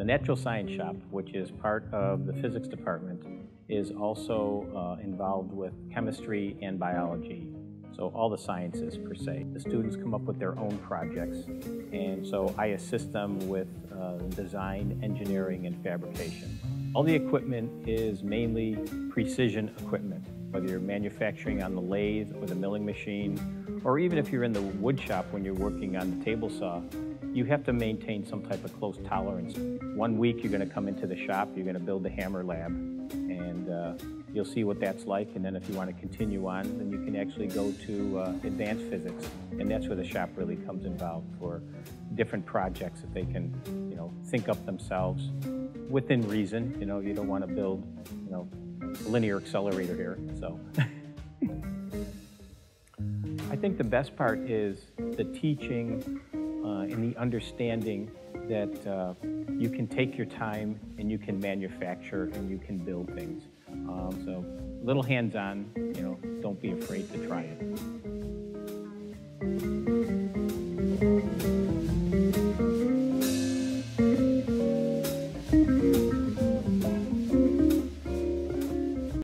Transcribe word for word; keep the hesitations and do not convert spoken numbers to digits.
The natural science shop, which is part of the physics department, is also uh, involved with chemistry and biology. So all the sciences per se. The students come up with their own projects, and so I assist them with uh, design, engineering, and fabrication. All the equipment is mainly precision equipment, whether you're manufacturing on the lathe or the milling machine, or even if you're in the wood shop when you're working on the table saw, you have to maintain some type of close tolerance. One week you're going to come into the shop, you're going to build the hammer lab, and uh, you'll see what that's like, and then if you want to continue on, then you can actually go to uh, advanced physics, and that's where the shop really comes involved for different projects that they can, you know, think up themselves within reason. You know, you don't want to build, you know, a linear accelerator here, so. I think the best part is the teaching uh, and the understanding that uh, you can take your time and you can manufacture and you can build things. Um, so a little hands-on, you know, don't be afraid to try it.